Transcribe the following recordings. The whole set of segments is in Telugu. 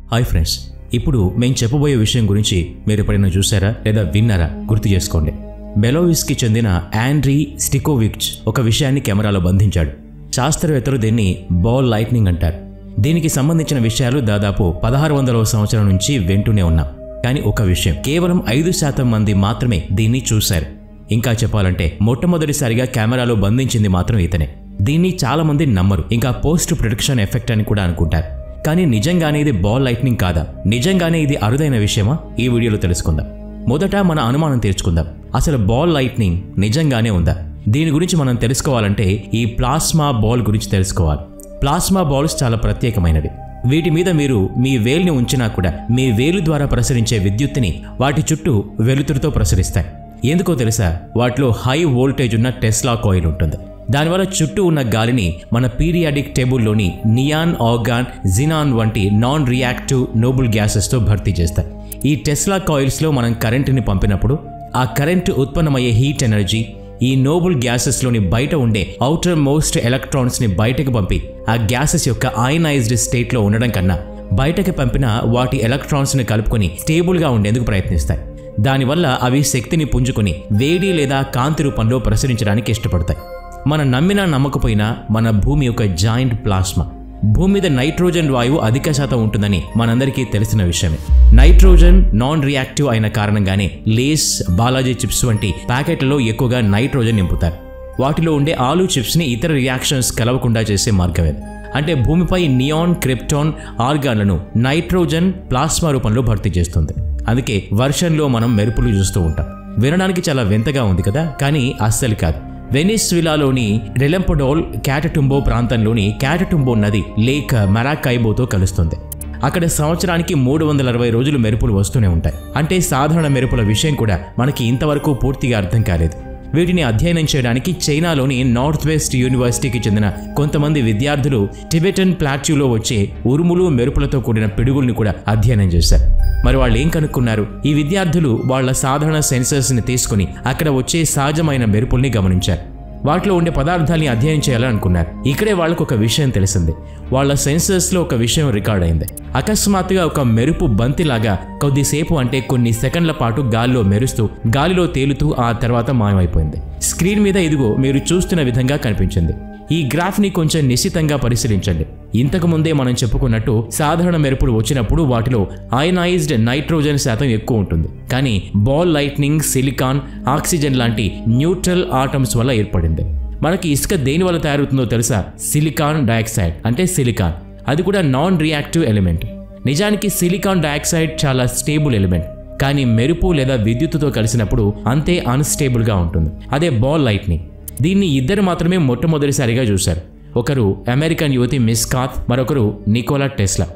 హాయ్ ఫ్రెండ్స్, ఇప్పుడు మేము చెప్పబోయే విషయం గురించి మీరు ఎప్పుడైనా చూసారా లేదా విన్నారా గుర్తు చేసుకోండి. బెలోవిస్కి చెందిన ఆండ్రీ స్టికోవిచ్ ఒక విషయాన్ని కెమెరాలో బంధించాడు. శాస్త్రవేత్తలు దీన్ని బాల్ లైట్నింగ్ అంటారు. దీనికి సంబంధించిన విషయాలు దాదాపు 1600వ సంవత్సరం నుంచి వింటూనే ఉన్నాం. కానీ ఒక విషయం, కేవలం 5% మంది మాత్రమే దీన్ని చూశారు. ఇంకా చెప్పాలంటే మొట్టమొదటిసారిగా కెమెరాలో బంధించింది మాత్రం ఇతనే. దీన్ని చాలా మంది నమ్మరు, ఇంకా పోస్ట్ ప్రొడక్షన్ ఎఫెక్ట్ అని కూడా అనుకుంటారు. కానీ నిజంగానే ఇది బాల్ లైట్నింగ్ కాదా? నిజంగానే ఇది అరుదైన విషయమా? ఈ వీడియోలో తెలుసుకుందాం. మొదట మన అనుమానం తీర్చుకుందాం. అసలు బాల్ లైట్నింగ్ నిజంగానే ఉందా? దీని గురించి మనం తెలుసుకోవాలంటే ఈ ప్లాస్మా బాల్ గురించి తెలుసుకోవాలి. ప్లాస్మా బాల్స్ చాలా ప్రత్యేకమైనవి. వీటి మీద మీరు మీ వేలుని ఉంచినా కూడా మీ వేలు ద్వారా ప్రసరించే విద్యుత్తుని వాటి చుట్టూ వెలుతురుతో ప్రసరిస్తాయి. ఎందుకో తెలుసా? వాటిలో హై వోల్టేజ్ ఉన్న టెస్లా కాయిల్ ఉంటుంది. దానివల్ల చుట్టూ ఉన్న గాలిని మన పీరియాడిక్ టేబుల్లోని నియాన్, ఆర్గాన్, జినాన్ వంటి నాన్ రియాక్టివ్ నోబుల్ గ్యాసెస్తో భర్తీ చేస్తాయి. ఈ టెస్లా కాయిల్స్లో మనం కరెంటుని పంపినప్పుడు ఆ కరెంటు ఉత్పన్నమయ్యే హీట్ ఎనర్జీ ఈ నోబుల్ గ్యాసెస్లోని బయట ఉండే ఔటర్ మోస్ట్ ఎలక్ట్రాన్స్ని బయటకు పంపి ఆ గ్యాసెస్ యొక్క అయనైజ్డ్ స్టేట్లో ఉండడం కన్నా బయటకు పంపిన వాటి ఎలక్ట్రాన్స్ని కలుపుకొని స్టేబుల్గా ఉండేందుకు ప్రయత్నిస్తాయి. దానివల్ల అవి శక్తిని పుంజుకొని వేడి లేదా కాంతి రూపంలో ప్రసరించడానికి ఇష్టపడతాయి. మనం నమ్మినా నమ్మకపోయినా మన భూమి యొక్క జాయింట్ ప్లాస్మా. భూమి మీద నైట్రోజన్ వాయువు అధిక శాతం ఉంటుందని మనందరికీ తెలిసిన విషయమే. నైట్రోజన్ నాన్ రియాక్టివ్ అయిన కారణంగానే లేస్, బాలాజీ చిప్స్ వంటి ప్యాకెట్లలో ఎక్కువగా నైట్రోజన్ నింపుతారు. వాటిలో ఉండే ఆలు చిప్స్ని ఇతర రియాక్షన్స్ కలవకుండా చేసే మార్గమే. అంటే భూమిపై నియాన్, క్రిప్టాన్, ఆర్గాన్లను నైట్రోజన్ ప్లాస్మా రూపంలో భర్తీ చేస్తుంది. అందుకే వర్షంలో మనం మెరుపులు చూస్తూ ఉంటాం. వినడానికి చాలా వింతగా ఉంది కదా, కానీ అస్సలు కాదు. వెనిస్విలాలోని రెలంపడోల్ క్యాటటుంబో ప్రాంతంలోని క్యాటటుంబో నది లేక్ మరాకైబోతో కలుస్తుంది. అక్కడ సంవత్సరానికి 360 రోజులు మెరుపులు వస్తూనే ఉంటాయి. అంటే సాధారణ మెరుపుల విషయం కూడా మనకి ఇంతవరకు పూర్తిగా అర్థం కాలేదు. వీటిని అధ్యయనం చేయడానికి చైనాలోని నార్త్ వెస్ట్ యూనివర్సిటీకి చెందిన కొంతమంది విద్యార్థులు టిబెటన్ ప్లాట్యూలో వచ్చే ఉరుములు, మెరుపులతో కూడిన పిడుగుల్ని కూడా అధ్యయనం చేశారు. మరి వాళ్ళు ఏం కనుక్కున్నారు? ఈ విద్యార్థులు వాళ్ళ సాధారణ సెన్సర్స్ని తీసుకుని అక్కడ వచ్చే సహజమైన మెరుపుల్ని గమనించారు. వాటిలో ఉండే పదార్థాలని అధ్యయనం చేయాలని అనుకున్నారు. ఇక్కడే వాళ్ళకు ఒక విషయం తెలిసింది. వాళ్ళ సెన్సర్స్లో ఒక విషయం రికార్డ్ అయింది. అకస్మాత్తుగా ఒక మెరుపు బంతిలాగా కొద్దిసేపు, అంటే కొన్ని సెకండ్ల పాటు గాలిలో మెరుస్తూ, గాలిలో తేలుతూ ఆ తర్వాత మాయమైపోయింది. స్క్రీన్ మీద ఇదిగో మీరు చూస్తున్న విధంగా కనిపించింది. ఈ గ్రాఫ్ని కొంచెం నిశితంగా పరిశీలించండి. ఇంతకు ముందే మనం చెప్పుకున్నట్టు సాధారణ మెరుపులు వచ్చినప్పుడు వాటిలో అయనైజ్డ్ నైట్రోజన్ శాతం ఎక్కువ ఉంటుంది. కానీ బాల్ లైట్నింగ్ సిలికాన్, ఆక్సిజన్ లాంటి న్యూట్రల్ ఆటమ్స్ వల్ల ఏర్పడింది. మనకి ఇసుక దేని వల్ల తయారవుతుందో తెలుసా? సిలికాన్ డయాక్సైడ్, అంటే సిలికాన్. అది కూడా నాన్ రియాక్టివ్ ఎలిమెంట్. నిజానికి సిలికాన్ డయాక్సైడ్ చాలా స్టేబుల్ ఎలిమెంట్, కానీ మెరుపు లేదా విద్యుత్తుతో కలిసినప్పుడు అంతే అన్స్టేబుల్గా ఉంటుంది. అదే బాల్ లైట్నింగ్. దీన్ని ఇద్దరు మాత్రమే మొట్టమొదటిసారిగా చూశారు. ఒకరు అమెరికన్ యువతి మిస్ కాత్, మరొకరు నికోలా టెస్లా.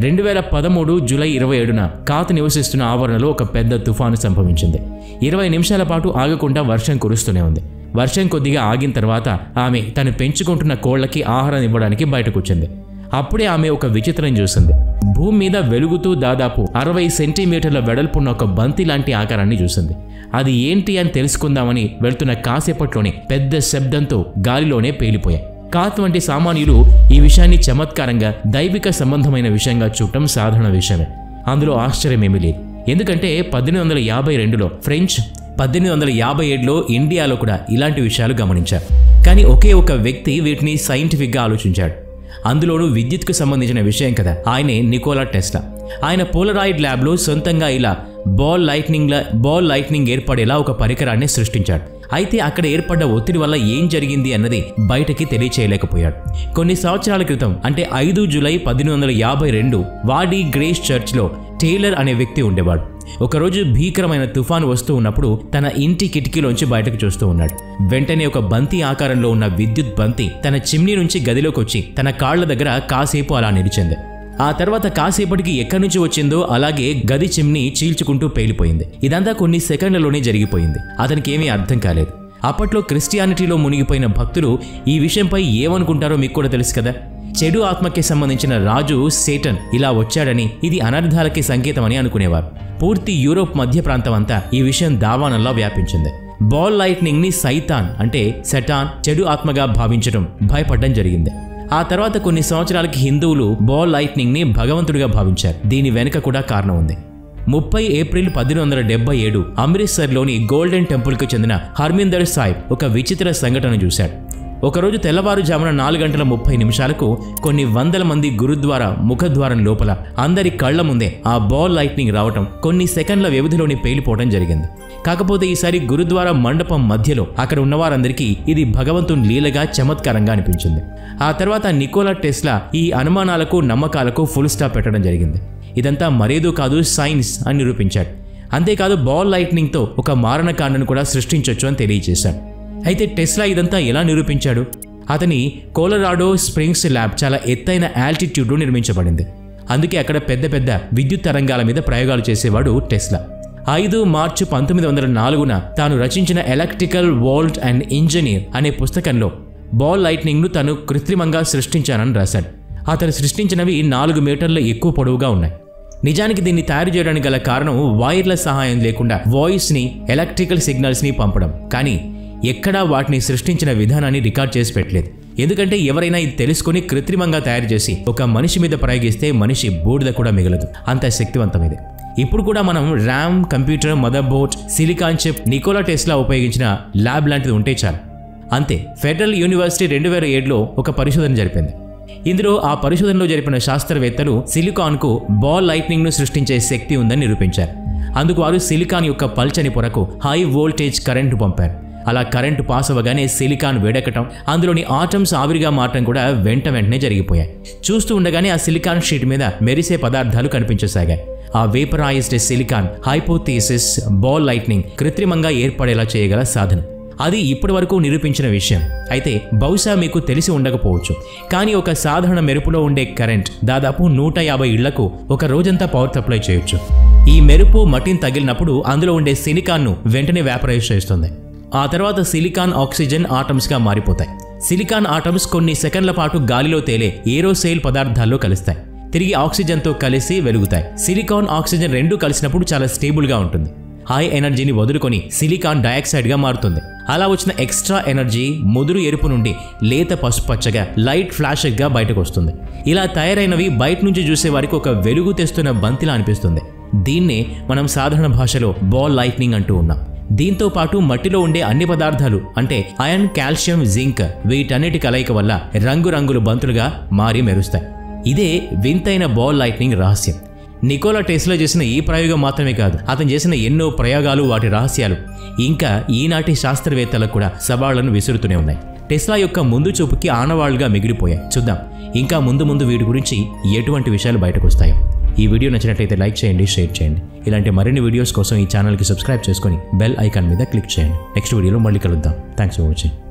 2013 జూలై 27న కాత్ నివసిస్తున్న ఆవరణలో ఒక పెద్ద తుఫాను సంభవించింది. 20 నిమిషాల పాటు ఆగకుండా వర్షం కురుస్తూనే ఉంది. వర్షం కొద్దిగా ఆగిన తర్వాత ఆమె తను పెంచుకుంటున్న కోళ్లకి ఆహారం ఇవ్వడానికి బయటకు వచ్చింది. అప్పుడే ఆమె ఒక విచిత్రం చూసింది. భూమి మీద వెలుగుతూ దాదాపు 60 సెంటీమీటర్ల వెడల్పున్న ఒక బంతి లాంటి ఆకారాన్ని చూసింది. అది ఏంటి అని తెలుసుకుందామని వెళ్తున్న కాసేపట్లోనే పెద్ద శబ్దంతో గాలిలోనే పేలిపోయాయి. కాత్ వంటి సామాన్యులు ఈ విషయాన్ని చమత్కారంగా, దైవిక సంబంధమైన విషయంగా చూడటం సాధారణ విషయమే. అందులో ఆశ్చర్యమేమీ లేదు. ఎందుకంటే 1852లో ఫ్రెంచ్, 1857లో ఇండియాలో కూడా ఇలాంటి విషయాలు గమనించారు. కానీ ఒకే ఒక వ్యక్తి వీటిని సైంటిఫిక్గా ఆలోచించాడు. అందులోనూ విద్యుత్కు సంబంధించిన విషయం కదా. ఆయనే నికోలా టెస్లా. ఆయన పోలరాయిడ్ ల్యాబ్లో సొంతంగా ఇలా బాల్ లైట్నింగ్ ఏర్పడేలా ఒక పరికరాన్ని సృష్టించాడు. అయితే అక్కడ ఏర్పడ్డ ఒత్తిడి వల్ల ఏం జరిగింది అన్నది బయటకి తెలియచేయలేకపోయాడు. కొన్ని సంవత్సరాల క్రితం, అంటే 5 జూలై 1852 వాడీ గ్రేస్ చర్చ్లో టేలర్ అనే వ్యక్తి ఉండేవాడు. ఒకరోజు భీకరమైన తుఫాను వస్తూ ఉన్నప్పుడు తన ఇంటి కిటికీలోంచి బయటకు చూస్తూ ఉన్నాడు. వెంటనే ఒక బంతి ఆకారంలో ఉన్న విద్యుత్ బంతి తన చిమ్నీ నుంచి గదిలోకి వచ్చి తన కాళ్ల దగ్గర కాసేపు అలా నిలిచింది. ఆ తర్వాత కాసేపటికి ఎక్కడి నుంచి వచ్చిందో అలాగే గది చిమ్నీ చీల్చుకుంటూ పేలిపోయింది. ఇదంతా కొన్ని సెకండ్లలోనే జరిగిపోయింది. అతనికి ఏమీ అర్థం కాలేదు. అప్పట్లో క్రిస్టియానిటీలో మునిగిపోయిన భక్తులు ఈ విషయంపై ఏమనుకుంటారో మీకు కూడా తెలుసు కదా. చెడు ఆత్మకి సంబంధించిన రాజు సేటన్ ఇలా వచ్చాడని, ఇది అనర్థాలకి సంకేతమని అనుకునేవారు. పూర్తి యూరోప్ మధ్య ప్రాంతం అంతా ఈ విషయం దావానంలా వ్యాపించింది. బాల్ లైట్నింగ్ ని సైతాన్, అంటే సెటాన్, చెడు ఆత్మగా భావించడం, భయపడడం జరిగింది. ఆ తర్వాత కొన్ని సంవత్సరాలకి హిందువులు బాల్ లైట్నింగ్ ని భగవంతుడిగా భావించారు. దీని వెనుక కూడా కారణం ఉంది. 30 ఏప్రిల్ 1877 అమృత్సర్లోని గోల్డెన్ టెంపుల్కు చెందిన హర్మిందర్ సాహిబ్ ఒక విచిత్ర సంఘటన చూశాడు. ఒకరోజు తెల్లవారుజామున 4:30 కొన్ని వందల మంది గురుద్వారా ముఖద్వారం లోపల అందరి కళ్ల ముందే ఆ బాల్ లైట్నింగ్ రావటం, కొన్ని సెకండ్ల వ్యవధిలోని పేలిపోవడం జరిగింది. కాకపోతే ఈసారి గురుద్వారా మండపం మధ్యలో అక్కడ ఉన్నవారందరికీ ఇది భగవంతుని లీలగా చమత్కారంగా అనిపించింది. ఆ తర్వాత నికోలా టెస్లా ఈ అనుమానాలకు నమ్మకాలకు ఫుల్ స్టాప్ పెట్టడం జరిగింది. ఇదంతా మరేదో కాదు, సైన్స్ అని నిరూపించాడు. అంతేకాదు బాల్ లైట్నింగ్తో ఒక మారణకాండను కూడా సృష్టించవచ్చు అని తెలియజేశాడు. అయితే టెస్లా ఇదంతా ఎలా నిరూపించాడు? అతని కొలరాడో స్ప్రింగ్స్ ల్యాబ్ చాలా ఎత్తైన ఆల్టిట్యూడ్లో నిర్మించబడింది. అందుకే అక్కడ పెద్ద పెద్ద విద్యుత్ తరంగాల మీద ప్రయోగాలు చేసేవాడు టెస్లా. 5 మార్చి 1904 తాను రచించిన ఎలక్ట్రికల్ వోల్ట్ అండ్ ఇంజనీర్ అనే పుస్తకంలో బాల్ లైట్నింగ్ను తాను కృత్రిమంగా సృష్టించానని రాశాడు. అతను సృష్టించినవి 4 మీటర్ల ఎక్కువ పొడవుగా ఉన్నాయి. నిజానికి దీన్ని తయారు చేయడానికి గల కారణం వైర్ల సహాయం లేకుండా వాయిస్ని, ఎలక్ట్రికల్ సిగ్నల్స్ని పంపడం. కానీ ఎక్కడా వాటిని సృష్టించిన విధానాన్ని రికార్డ్ చేసి పెట్టలేదు. ఎందుకంటే ఎవరైనా ఇది తెలుసుకుని కృత్రిమంగా తయారు చేసి ఒక మనిషి మీద ప్రయోగిస్తే మనిషి బూడిద కూడా మిగలదు, అంత శక్తివంతమైంది. ఇప్పుడు కూడా మనం RAM, computer, motherboard, silicon chip Nikola Tesla ఉపయోగించిన ల్యాబ్ లాంటిది ఉంటే చాలు. అంతే. ఫెడరల్ యూనివర్సిటీ 2007లో ఒక పరిశోధన జరిపింది. ఇందులో ఆ పరిశోధనలో జరిపిన శాస్త్రవేత్తలు సిలికాన్కు బాల్ లైట్నింగ్ను సృష్టించే శక్తి ఉందని నిరూపించారు. అందుకు వారు సిలికాన్ యొక్క పల్చని పొరకు హై వోల్టేజ్ కరెంటు పంపారు. అలా కరెంటు పాస్ అవ్వగానే సిలికాన్ వేడెక్కటం, అందులోని ఆటమ్స్ ఆవిరిగా మారటం కూడా వెంటనే జరిగిపోయాయి. చూస్తూ ఉండగానే ఆ సిలికాన్ షీట్ మీద మెరిసే పదార్థాలు కనిపించసాగాయి. ఆ vaporised silicon hypothesis ball lightning కృత్రిమంగా ఏర్పడేలా చేయగల సాధనం. అది ఇప్పటి వరకు నిరూపించిన విషయం. అయితే బహుశా మీకు తెలిసి ఉండకపోవచ్చు, కానీ ఒక సాధారణ మెరుపులో ఉండే కరెంట్ దాదాపు 150 ఇళ్లకు ఒక రోజంతా పవర్ సప్లై చేయొచ్చు. ఈ మెరుపు మట్టిని తగిలినప్పుడు అందులో ఉండే సిలికాన్ను వెంటనే వేపరైజ్ చేస్తుంది. ఆ తర్వాత సిలికాన్ ఆక్సిజన్ ఆటమ్స్గా మారిపోతాయి. సిలికాన్ ఆటమ్స్ కొన్ని సెకండ్ల పాటు గాలిలో తేలే ఏరోసైల్ పదార్థాల్లో కలుస్తాయి. తిరిగి ఆక్సిజన్తో కలిసి వెలుగుతాయి. సిలికాన్, ఆక్సిజన్ రెండూ కలిసినప్పుడు చాలా స్టేబుల్గా ఉంటుంది. హై ఎనర్జీని వదులుకొని సిలికాన్ డయాక్సైడ్గా మారుతుంది. అలా వచ్చిన ఎక్స్ట్రా ఎనర్జీ ముదురు ఎరుపు నుండి లేత పసుపచ్చగా లైట్ ఫ్లాషెస్గా బయటకు వస్తుంది. ఇలా తయారైనవి బయట నుంచి చూసే వారికి ఒక వెలుగు తెస్తున్న బంతిలా అనిపిస్తుంది. దీన్నే మనం సాధారణ భాషలో బాల్ లైట్నింగ్ అంటూ ఉన్నాం. దీంతో పాటు మట్టిలో ఉండే అన్ని పదార్థాలు అంటే ఐరన్, కాల్షియం, జింక్ వీటన్నిటి కలయిక వల్ల రంగురంగులు బంతులుగా మారి మెరుస్తాయి. ఇదే వింతైన బాల్ లైట్నింగ్ రహస్యం. నికోలా టెస్లా చేసిన ఈ ప్రయోగం మాత్రమే కాదు, అతను చేసిన ఎన్నో ప్రయోగాలు, వాటి రహస్యాలు ఇంకా ఈనాటి శాస్త్రవేత్తలకు కూడా సవాళ్లను విసురుతూనే ఉన్నాయి. టెస్లా యొక్క ముందు చూపుకి ఆనవాళ్లుగా మిగిలిపోయాయి. చూద్దాం ఇంకా ముందు వీటి గురించి ఎటువంటి విషయాలు బయటకు వస్తాయో. ఈ వీడియో నచ్చినట్లయితే లైక్ చేయండి, షేర్ చేయండి. ఇలాంటి మరిన్ని వీడియోస్ కోసం ఈ ఛానల్కి సబ్స్క్రైబ్ చేసుకొని బెల్ ఐకాన్ మీద క్లిక్ చేయండి. నెక్స్ట్ వీడియోలో మళ్ళీ కలుద్దాం. Thanks for watching.